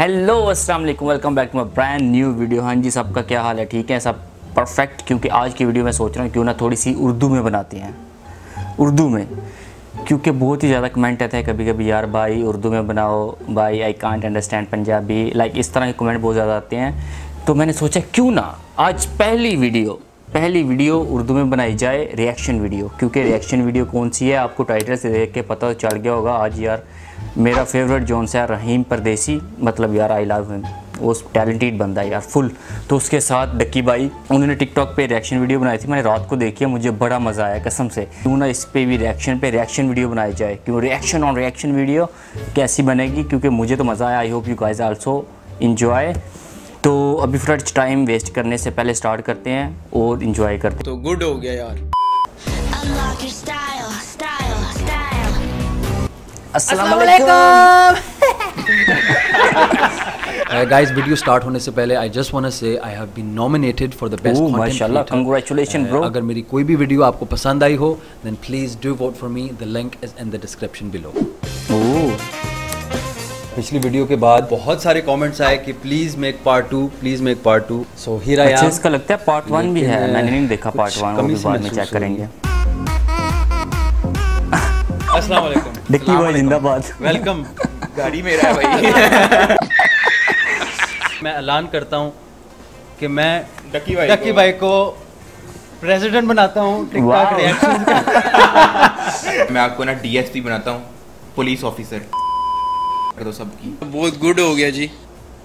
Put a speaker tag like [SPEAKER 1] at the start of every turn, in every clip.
[SPEAKER 1] Hello अस्सलाम वालेकुम, welcome back to my brand new video. हाँ जी, सबका क्या हाल है? ठीक है सब परफेक्ट। क्योंकि आज की वीडियो मैं सोच रहा हूँ क्यों ना थोड़ी सी उर्दू में बनाते हैं, उर्दू में, क्योंकि बहुत ही ज़्यादा कमेंट आते हैं कभी कभी, यार भाई उर्दू में बनाओ, भाई I can't understand Punjabi, like इस तरह के कमेंट बहुत ज़्यादा आते हैं। तो मैंने सोचा क्यों ना आज पहली वीडियो उर्दू में बनाई जाए, रिएक्शन वीडियो। क्योंकि रिएक्शन वीडियो कौन सी है आपको टाइटल से देख के पता चल गया होगा। आज यार मेरा फेवरेट जोन से रहीम परदेसी, मतलब यार आई लव हिम, वो टैलेंटेड बंदा है यार फुल। तो उसके साथ डक्की भाई, उन्होंने टिकटॉक पे रिएक्शन वीडियो बनाई थी, मैंने रात को देखी है, मुझे बड़ा मज़ा आया कसम से। क्यों ना इस पे भी रिएक्शन वीडियो बनाई जाए। क्यों रिएक्शन ऑन रिएक्शन वीडियो कैसी बनेगी, क्योंकि मुझे तो मज़ा आया। I hope you guys also enjoy. तो अभी फ्रेंड्स टाइम वेस्ट करने से पहले स्टार्ट करते हैं और इन्जॉय करते हैं।
[SPEAKER 2] तो गुड हो गया यार।
[SPEAKER 1] अस्सलाम वालेकुम।
[SPEAKER 3] गाइस, वीडियो स्टार्ट होने से पहले I just want to say I have been nominated for the best content
[SPEAKER 1] माशाल्लाह, कांग्रेचुलेशन ब्रो।
[SPEAKER 3] अगर मेरी कोई भी वीडियो आपको पसंद आई हो then please do vote for me, the link is in the description below. पिछली वीडियो के बाद बहुत सारे कमेंट्स आए कि please make part 2, please make part 2। So here I am.
[SPEAKER 1] अच्छा, इसका लगता है पार्ट 1 भी है, मैंने नहीं देखा पार्ट 1, वो भी बाद में चेक करेंगे।
[SPEAKER 3] अस्सलाम वालेकुम।
[SPEAKER 1] डक्की भाई जिंदाबाद।
[SPEAKER 3] वेलकम।
[SPEAKER 2] गाड़ी मेरा है भाई।
[SPEAKER 3] मैं ऐलान करता हूं कि मैं
[SPEAKER 2] डक्की
[SPEAKER 3] भाई को प्रेसिडेंट बनाता हूं टिकटॉक रिएक्शन का।
[SPEAKER 2] मैं आपको ना डीएसपी बनाता हूँ, पुलिस ऑफिसर कर दो सबकी। बहुत गुड हो गया जी।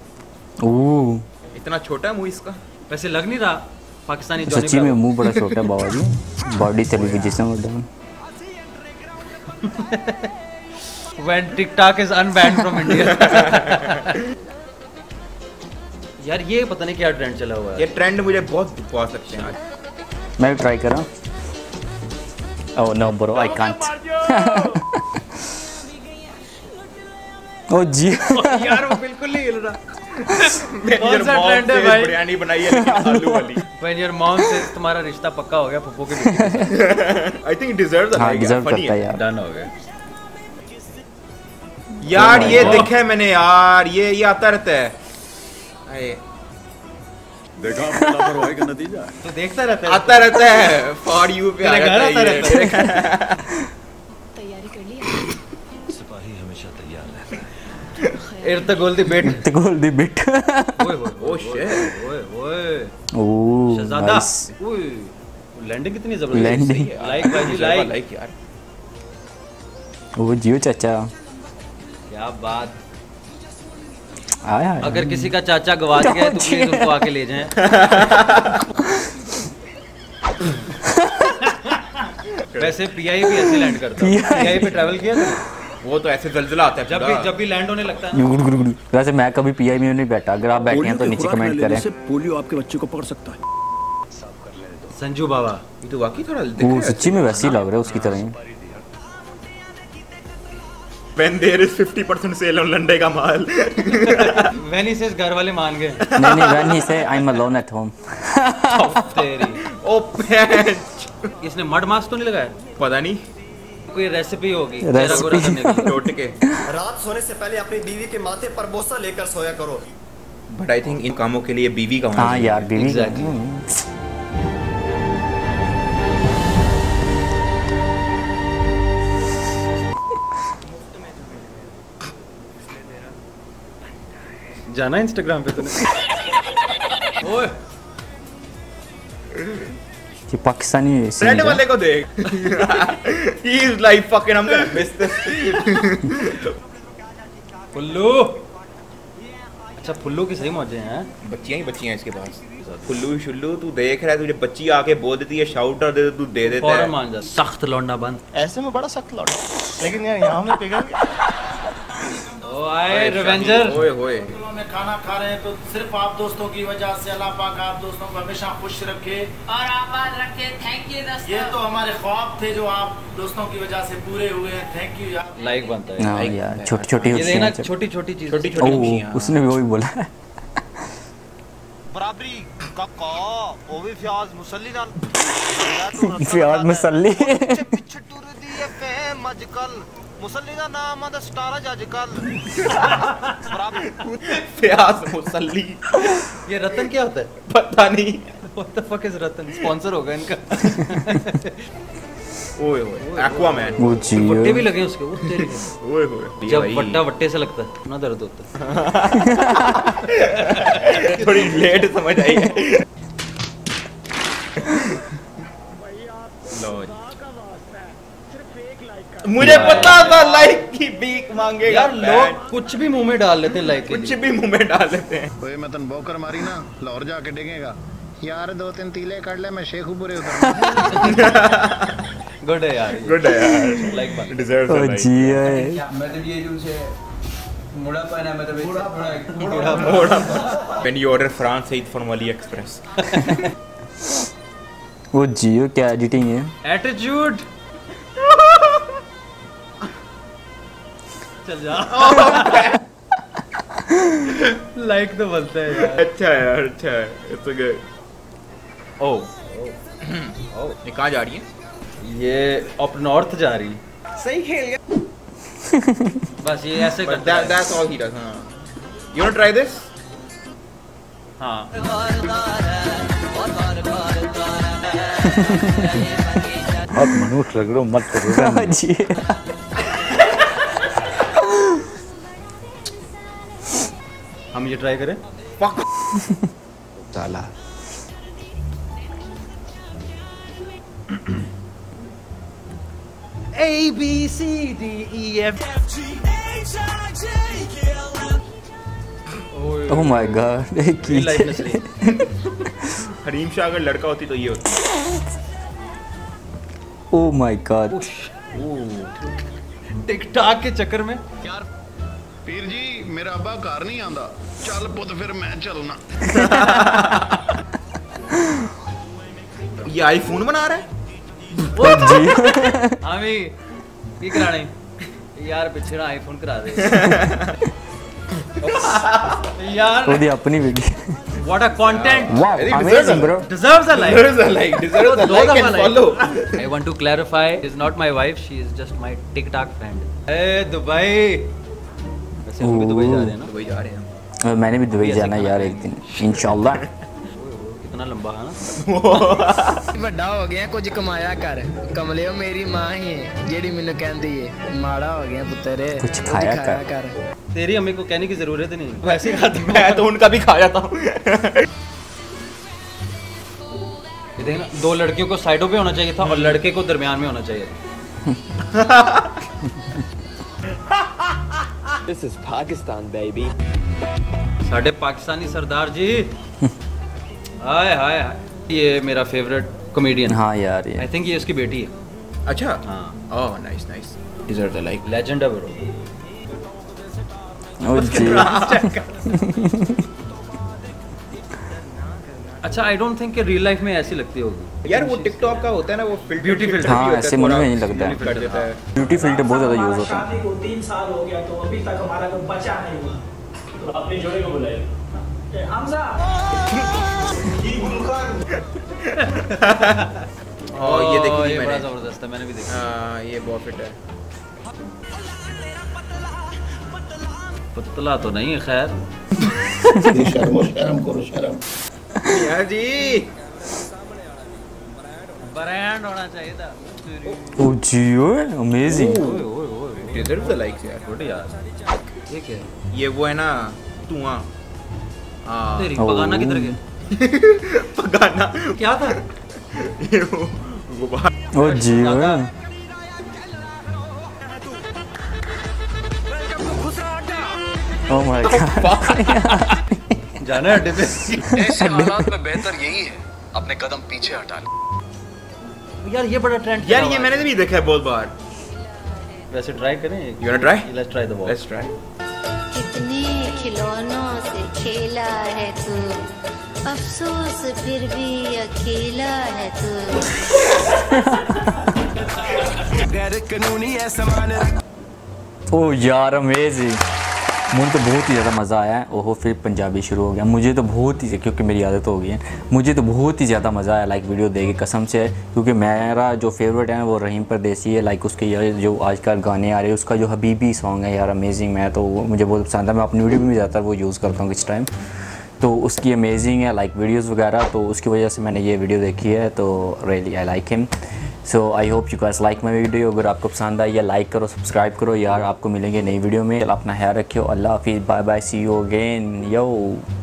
[SPEAKER 2] इतना छोटा मुंह इसका,
[SPEAKER 3] वैसे लग नहीं रहा पाकिस्तानी।
[SPEAKER 1] सच्ची में मुंह बड़ा छोटा है बाबा जी, बॉडी चली गई जिसमें वो।
[SPEAKER 3] When TikTok is unbanned from India। यार ये पता नहीं क्या ट्रेंड चला हुआ है।
[SPEAKER 2] ये ट्रेंड मुझे बहुत पा सकते हैं आज।
[SPEAKER 1] मैं ट्राई कर रहा हूँ। Oh no bro, I can't. Oh जी
[SPEAKER 2] यार वो बिल्कुल नहीं हिल रहा।
[SPEAKER 3] कौन सा ट्रेंड है भाई?
[SPEAKER 2] बिरयानी बनाई है लेकिन आलू वाली।
[SPEAKER 3] When your mom says तुम्हारा रिश्ता पक्का हो गया फुफ्फू के बेटे।
[SPEAKER 2] I think it deserves a like,
[SPEAKER 1] deserve
[SPEAKER 2] funny
[SPEAKER 1] करता है
[SPEAKER 2] है।
[SPEAKER 1] यार।
[SPEAKER 3] डन हो गया।
[SPEAKER 2] यार ये देखा है मैंने यार, ये आता रहता है। आए
[SPEAKER 4] देखा आपने लापरवाही का नतीजा।
[SPEAKER 3] तो देखता रहता है,
[SPEAKER 2] आता रहता है फॉर यू पे
[SPEAKER 3] तेरे घर आता रहता है।
[SPEAKER 5] तैयारी कर ली?
[SPEAKER 4] सिपाही हमेशा तैयार रहता है।
[SPEAKER 3] इर्तगोल दी बेट।
[SPEAKER 1] तो गोल दी बिट।
[SPEAKER 3] ओए
[SPEAKER 2] ओह शिट।
[SPEAKER 3] ओए
[SPEAKER 1] ओह
[SPEAKER 3] शहजादा।
[SPEAKER 1] नाइस।
[SPEAKER 3] ओए लैंडिंग कितनी जबरदस्त।
[SPEAKER 1] लैंडिंग।
[SPEAKER 3] लाइक भाई जी, लाइक।
[SPEAKER 2] यार
[SPEAKER 1] ओ जियो चाचा,
[SPEAKER 3] क्या बात।
[SPEAKER 1] आया
[SPEAKER 3] अगर किसी का चाचा गवाच गया है तो प्लीज उनको आके ले जाएं। वैसे पीआई भी ऐसे लैंड करता है। पीआई पे ट्रैवल किया था?
[SPEAKER 2] वो तो ऐसे जलजला आता है
[SPEAKER 3] जब भी लैंड होने लगता है ना।
[SPEAKER 1] वैसे मैं कभी पीआई में नहीं बैठा, अगर आप बैठे हैं तो नीचे कमेंट करें।
[SPEAKER 4] पोलियो आपके बच्चे को पकड़ सकता है।
[SPEAKER 3] संजू बाबा।
[SPEAKER 2] ये तो वाकई थोड़ा
[SPEAKER 1] वो सच्ची में वैसे ही लग रहा है उसकी तरह ही।
[SPEAKER 2] When there is 50% sale on लंडे का माल।
[SPEAKER 3] When he says घर वाले मान गए।
[SPEAKER 1] नहीं, when he say I'm alone at home।
[SPEAKER 3] तेरी।
[SPEAKER 2] ओ पैंच।
[SPEAKER 3] इसने मड मास्क तो नहीं लगाया?
[SPEAKER 2] पता नहीं,
[SPEAKER 3] कोई रेसिपी होगी तेरा गोरा करने की।
[SPEAKER 2] टोट के।
[SPEAKER 6] रात सोने से पहले अपनी बीवी के माथे पर बोसा लेकर सोया करो।
[SPEAKER 2] बट आई थिंक इन कामों के लिए बीवी का होना
[SPEAKER 1] हाँ
[SPEAKER 2] चाहिए।
[SPEAKER 1] यार बीवी।
[SPEAKER 3] Exactly। जाना इंस्टाग्राम पे तूने? ओए
[SPEAKER 1] कि पाकिस्तानी
[SPEAKER 2] रेड वाले को देख। He is like fucking I'm gonna miss this।
[SPEAKER 3] फुल्लू। अच्छा फुल्लू की सही मौजें हैं।
[SPEAKER 2] बच्चियां ही इसके पास। फुल्लू शुल्लू तू देख रहा है, तुझे बच्ची आके बोल देती है, शाउट आउट दे, तू दे देता
[SPEAKER 3] फौरन
[SPEAKER 2] है।
[SPEAKER 3] मान जा। सख्त लौंडा बंद।
[SPEAKER 6] ऐसे में बड़ा सख्त लौटा, लेकिन यार यहाँ में पिघल गया।
[SPEAKER 3] ओ आए रिवेंजर।
[SPEAKER 2] ओए होए।
[SPEAKER 7] में खाना खा रहे हैं तो सिर्फ आप दोस्तों की वजह से अल्लाह पाक आप दोस्तों को हमेशा खुश रखे
[SPEAKER 5] और आबाद रखे। थैंक यू दोस्तों।
[SPEAKER 7] ये तो हमारे ख्वाब थे जो आप दोस्तों की वजह से पूरे हुए हैं। थैंक यू यार।
[SPEAKER 3] लाइक बनता है।
[SPEAKER 1] हाँ यार, छोटी छोटी
[SPEAKER 3] ये
[SPEAKER 1] होती
[SPEAKER 3] देखना
[SPEAKER 1] हैं।
[SPEAKER 3] छोटी छोटी चीज।
[SPEAKER 2] छोटी छोटी खुशियां।
[SPEAKER 1] उसने भी वही बोला है।
[SPEAKER 6] बराबरी काका ओ भी फ्याज मुसल्ली नाल
[SPEAKER 1] फ्याज मुसल्ली।
[SPEAKER 6] पिछे टुर दी है फेम अजकल
[SPEAKER 7] मुसल्ली का नाम आदा स्टार है आजकल।
[SPEAKER 2] प्याज मुसल्ली।
[SPEAKER 3] ये रतन क्या होता है?
[SPEAKER 2] पता नहीं।
[SPEAKER 3] What the fuck is Ratan? Sponsor होगा इनका।
[SPEAKER 2] ओए ओए एक्वामैन।
[SPEAKER 1] वो जी
[SPEAKER 3] वट्टे भी लगे उसके, वो तेरे के।
[SPEAKER 2] ओए ओए
[SPEAKER 3] जब वट्टा वट्टे से लगता है ना दर्द होता है।
[SPEAKER 2] थोड़ी लेट समझ आई है। लो मुझे पता था लाइक की भीख मांगेगा।
[SPEAKER 3] यार लोग कुछ भी मुंह में डाल लेते हैं लाइक
[SPEAKER 2] कुछ भी मुंह में डाल लेते हैं।
[SPEAKER 8] ओए मैं तन बोकर मारी ना, लाहौर जाके डिगेगा यार। 2-3 तीले काट ले, मैं शेखुपुरे उतर।
[SPEAKER 3] गुड है यार,
[SPEAKER 2] गुड है यार।
[SPEAKER 3] लाइक बात।
[SPEAKER 2] Deserves a like.
[SPEAKER 1] जी है।
[SPEAKER 3] मतलब ये जो से मुड़ा पाना मतलब
[SPEAKER 2] मोड़ा। When you order France eat from Ali Express.
[SPEAKER 1] वो जियो क्या एडिटिंग है।
[SPEAKER 3] एटीट्यूड। चल जा। लाइक तो बनता है यार।
[SPEAKER 2] अच्छा है यार, अच्छा है। It's good. Oh. ये कहाँ जा रही है?
[SPEAKER 3] ये अप नॉर्थ जा रही।
[SPEAKER 2] सही खेल गया।
[SPEAKER 3] बस ये ऐसे
[SPEAKER 2] But
[SPEAKER 3] करता है।
[SPEAKER 2] that's all he does. हाँ. You wanna try this?
[SPEAKER 3] हाँ।
[SPEAKER 4] अब मनुष्य रगड़ो मत करो।
[SPEAKER 1] जी
[SPEAKER 3] हम ये ट्राई करें।
[SPEAKER 2] Fuck.
[SPEAKER 4] साला
[SPEAKER 3] A B C D E F G H I J K L M।
[SPEAKER 1] Oh my god
[SPEAKER 3] ये लाइफ में सही।
[SPEAKER 2] हरीम शाह अगर लड़का होती तो ये होती।
[SPEAKER 1] ओह माय गॉड।
[SPEAKER 3] टिकटॉक के चक्कर में
[SPEAKER 8] यार पीर जी मेरा अब्बा घर नहीं आंदा, चल पुत फिर मैं चलना।
[SPEAKER 2] ये आईफोन बना रहा है?
[SPEAKER 1] जी
[SPEAKER 3] हामी की कराने यार पीछे ना आईफोन करा दे। यार
[SPEAKER 1] वो दी अपनी video.
[SPEAKER 3] What a content.
[SPEAKER 1] Wow amazing bro.
[SPEAKER 3] deserves a like।
[SPEAKER 2] Deserves a like. Deserves a like and follow.
[SPEAKER 3] I want to clarify, she is not my wife, she is just my TikTok friend। ए Dubai. वैसे हम भी Dubai जा रहे हैं ना।
[SPEAKER 2] Dubai जा रहे हैं।
[SPEAKER 1] मैंने भी दुबई जाना है यार एक दिन इंशाल्लाह।
[SPEAKER 3] कितना लंबा है ना।
[SPEAKER 6] ਵੱਡਾ ਹੋ ਗਿਆ ਕੁਝ ਕਮਾਇਆ ਕਰ ਕਮਲਿਓ ਮੇਰੀ ਮਾਂ ਹੀ ਹੈ ਜਿਹੜੀ ਮੈਨੂੰ ਕਹਿੰਦੀ ਹੈ ਮਾੜਾ ਹੋ ਗਿਆ ਪੁੱਤਰ
[SPEAKER 1] कुछ खाया कर।
[SPEAKER 3] तेरी अम्मी को कहने की जरूरत ही नहीं, वैसे ही खाती।
[SPEAKER 2] मैं तो उनका भी खा जाता हूँ।
[SPEAKER 3] ये देखना, दो लड़कियों को साइडों पे होना चाहिए था और लड़के को दरमियान में होना चाहिए था।
[SPEAKER 6] This is Pakistan baby।
[SPEAKER 3] साढ़े पाकिस्तानी सरदार जी। हाय हाय हाय। ये मेरा फेवरेट कॉमेडियन।
[SPEAKER 1] हाँ यार ये
[SPEAKER 3] आई थिंक ये उसकी बेटी है।
[SPEAKER 2] अच्छा।
[SPEAKER 3] हाँ।
[SPEAKER 2] Oh nice nice. Deserves a like.
[SPEAKER 3] Legend है ब्रो।
[SPEAKER 1] ओ जी
[SPEAKER 3] अच्छा आई डोंट थिंक कि रियल लाइफ में ऐसी लगती होगी
[SPEAKER 2] यार वो टिकटॉक का होता है ना वो फिल्टर।
[SPEAKER 3] Beauty filter.
[SPEAKER 1] हाँ ऐसे मुझे नहीं लगता है।
[SPEAKER 2] कर देता है।
[SPEAKER 1] ब्यूटी फिल्टर बहुत ज़्यादा यूज़ होता है।
[SPEAKER 9] शादी को 3 साल हो गया तो अभी तक हमारा कोई बच्चा नहीं हुआ। तो अपने जोड़े को बुलाए हमजा।
[SPEAKER 2] और ये देखी
[SPEAKER 3] ये बड़ा
[SPEAKER 2] मैंने।
[SPEAKER 3] जबरदस्त है, मैंने भी देखा।
[SPEAKER 2] हाँ ये बहुत फिट है।
[SPEAKER 3] पतला तो नहीं है खैर।
[SPEAKER 2] यार जी
[SPEAKER 3] ब्रांड होना चाहिए था।
[SPEAKER 1] ओ जी अमेजिंग।
[SPEAKER 2] Deserves a like यार।
[SPEAKER 3] गुड यार। ये क्या है?
[SPEAKER 2] ये वो है ना धुआं। हाँ।
[SPEAKER 3] तेरी पगाना किधर गया?
[SPEAKER 2] पगाना।
[SPEAKER 3] क्या था?
[SPEAKER 2] ये वो गुब्बारा।
[SPEAKER 1] ओ जी ओ माय गॉड।
[SPEAKER 3] जाना है अड्डे पे।
[SPEAKER 8] ऐसे हालात में बेहतर यही है अपने कदम पीछे हटा ले।
[SPEAKER 3] यार ये बड़ा ट्रेंड
[SPEAKER 2] यार ये मैंने भी देखा है बहुत बार।
[SPEAKER 3] वैसे ट्राई करें।
[SPEAKER 2] You wanna try?
[SPEAKER 3] Let's try the ball.
[SPEAKER 2] Let's try.
[SPEAKER 10] कितने खिलौनों से खेला है तू, अफसोस फिर भी अकेला है तू।
[SPEAKER 1] ओ यार अमेजिंग। मुझे तो बहुत ही ज़्यादा मज़ा आया है। ओहो फिर पंजाबी शुरू हो गया। मुझे तो बहुत ही, क्योंकि मेरी आदत हो गई है, मुझे तो बहुत ही ज़्यादा मज़ा आया लाइक वीडियो देख के कसम से। क्योंकि मेरा जो फेवरेट है वो रहीम परदेसी है। लाइक उसके ये जो आजकल गाने आ रहे हैं, उसका जो हबीबी सॉन्ग है यार अमेजिंग, मैं तो मुझे बहुत पसंद है। मैं अपनी वीडियो में भी ज़्यादातर वो यूज़ करता हूँ किस टाइम, तो उसकी अमेजिंग है लाइक वीडियोज़ वगैरह। तो उसकी वजह से मैंने ये वीडियो देखी है, तो really I like him. So I hope you guys like my video. अगर आपको पसंद आई या लाइक करो, सब्सक्राइब करो यार। आपको मिलेंगे नई वीडियो में। अपना ख्याल रखियो। अल्लाह हाफिज़, bye bye, see you again, yo.